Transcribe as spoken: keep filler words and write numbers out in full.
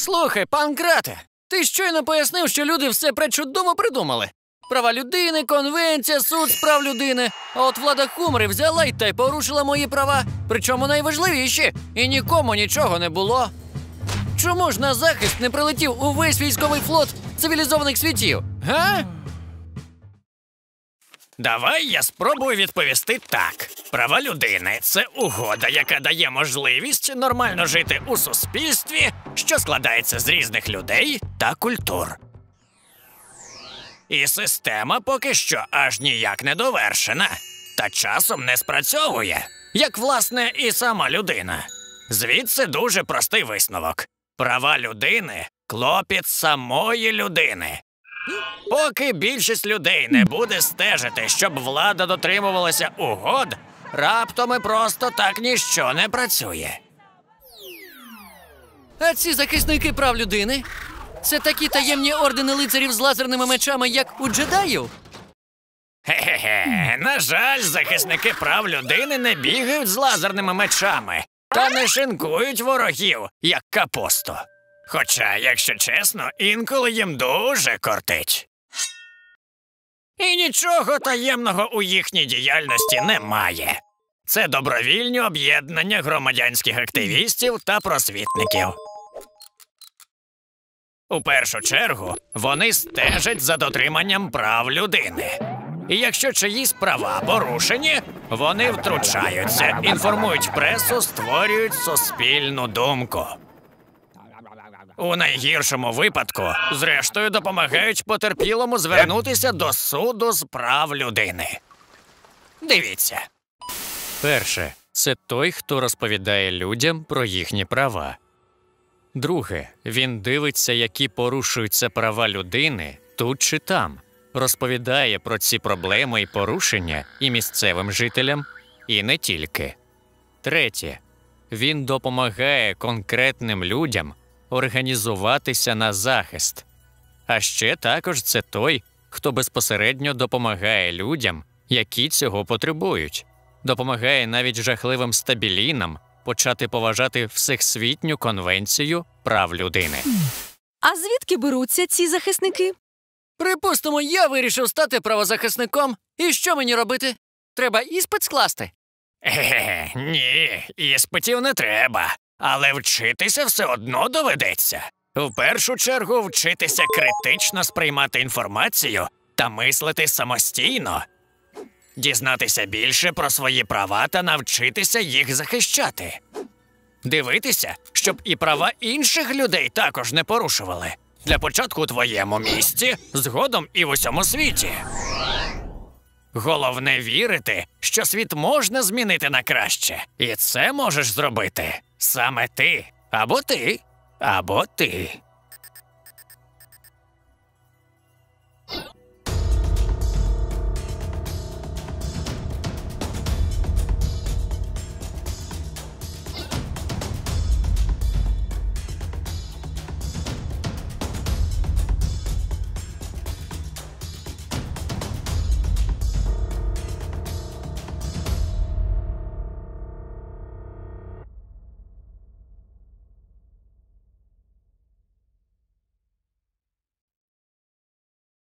Слухай, Панкрате, ти щойно пояснив, що люди все пречудово придумали. Права людини, конвенція, суд з прав людини. А от влада Хумри взяла й та й порушила мої права. Причому найважливіші. І нікому нічого не було. Чому ж на захист не прилетів увесь військовий флот цивілізованих світів? Га? Давай я спробую відповісти так. Права людини – це угода, яка дає можливість нормально жити у суспільстві, що складається з різних людей та культур. І система поки що аж ніяк не довершена, та часом не спрацьовує, як, власне, і сама людина. Звідси дуже простий висновок. Права людини – клопіт самої людини. Поки більшість людей не буде стежити, щоб влада дотримувалася угод, раптом і просто так ніщо не працює. А ці захисники прав людини? Це такі таємні ордени лицарів з лазерними мечами, як у джедаїв? Хе-хе-хе, на жаль, захисники прав людини не бігають з лазерними мечами та не шинкують ворогів, як капусту. Хоча, якщо чесно, інколи їм дуже кортить. І нічого таємного у їхній діяльності немає. Це добровільні об'єднання громадянських активістів та просвітників. У першу чергу, вони стежать за дотриманням прав людини. І якщо чиїсь права порушені, вони втручаються, інформують пресу, створюють суспільну думку. У найгіршому випадку, зрештою, допомагають потерпілому звернутися до суду з прав людини. Дивіться. Перше – це той, хто розповідає людям про їхні права. Друге – він дивиться, які порушуються права людини тут чи там. Розповідає про ці проблеми і порушення і місцевим жителям, і не тільки. Третє – він допомагає конкретним людям організуватися на захист. А ще також це той, хто безпосередньо допомагає людям, які цього потребують. Допомагає навіть жахливим стабілінам почати поважати Всесвітню конвенцію прав людини. А звідки беруться ці захисники? Припустимо, я вирішив стати правозахисником. І що мені робити? Треба іспит скласти? Е, ні, іспитів не треба. Але вчитися все одно доведеться. В першу чергу вчитися критично сприймати інформацію та мислити самостійно. Дізнатися більше про свої права та навчитися їх захищати. Дивитися, щоб і права інших людей також не порушували. Для початку у твоєму місті, згодом і в усьому світі. Головне вірити, що світ можна змінити на краще. І це можеш зробити саме ти. Або ти. Або ти.